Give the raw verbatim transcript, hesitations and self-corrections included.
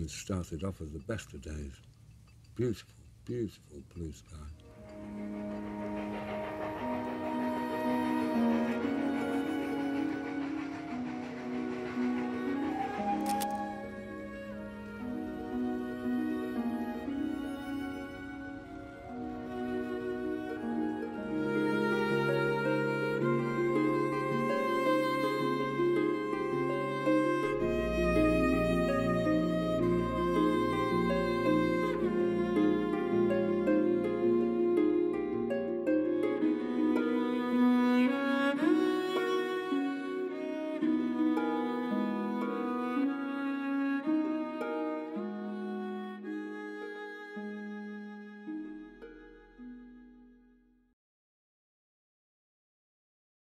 Christmas started off as the best of days. Beautiful, beautiful blue sky.